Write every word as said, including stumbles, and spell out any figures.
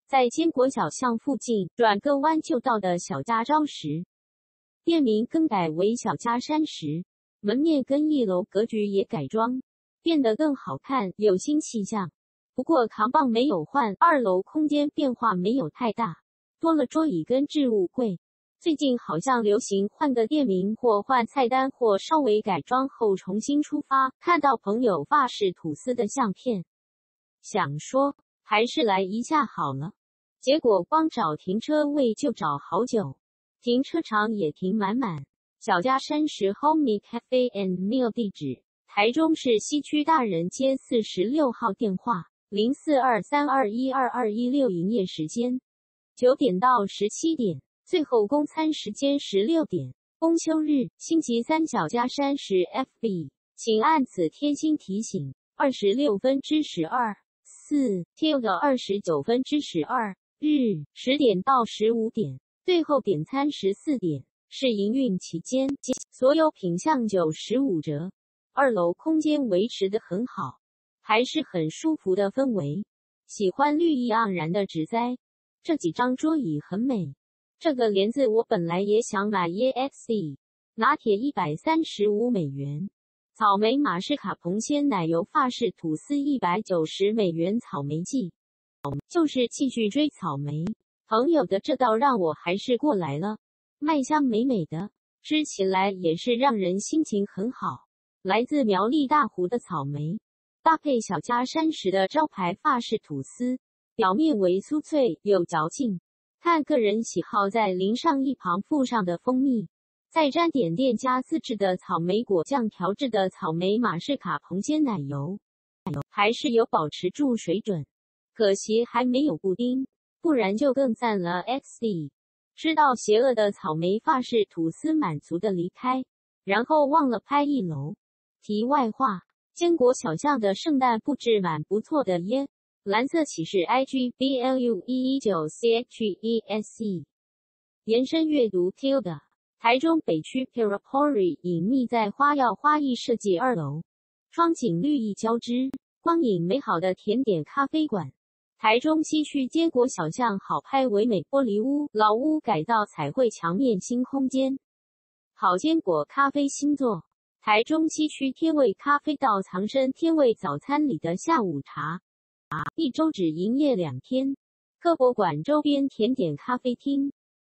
在坚果小巷附近转个弯就到的小家昭食，店名更改为小家山食，门面跟一楼格局也改装，变得更好看，有新气象。不过扛棒没有换，二楼空间变化没有太大，多了桌椅跟置物柜。最近好像流行换个店名或换菜单或稍微改装后重新出发，看到朋友法式吐司的相片，想说还是来一下好了，结果光找停车位就找好久，停车场也停满满。小家山食 Homey Cafe and Meal 地址：台中市西区大人街四十六号，电话零四二三二一二二一六，营业时间九点到十七点，最后供餐时间十六点。公休日、星期三小家山食 F B， 请按此贴心提醒。二十六分之十二，四 tilde 二十九分之十二日十点到十五点，最后点餐十四点。是营运期间，所有品项九十五折。二楼空间维持得很好，还是很舒服的氛围。喜欢绿意盎然的植栽，这几张桌椅很美。这个帘子我本来也想买 E X E， 拿铁一百三十五美元，草莓马士卡彭鲜奶油法式吐司一百九十美元，草莓季就是继续追草莓。朋友的这道让我还是过来了。麦香美美的，吃起来也是让人心情很好。来自苗栗大湖的草莓，搭配小家山食的招牌法式吐司，表面为酥脆有嚼劲。看个人喜好，再淋上一旁附上的蜂蜜，再沾点店家自制的草莓果酱调制的草莓马士卡彭鲜奶油，还是有保持住水准。可惜还没有布丁，不然就更赞了。X D吃到邪恶的草莓法式吐司，满足的离开，然后忘了拍一楼。题外话，坚果小巷的圣诞布置蛮不错的耶，蓝色启示 I G B L U 一一九 C H E S E。延伸阅读 tilde。台中北区 Pirapori 隐匿在花耀花艺设计二楼，窗景绿意交织，光影美好的甜点咖啡馆。台中西区坚果小巷好拍唯美玻璃屋，老屋改造彩绘墙面新空间。好坚果咖啡新作，台中西区天味咖啡道藏身天味早餐里的下午茶，一周只营业两天。科博馆周边甜点咖啡厅。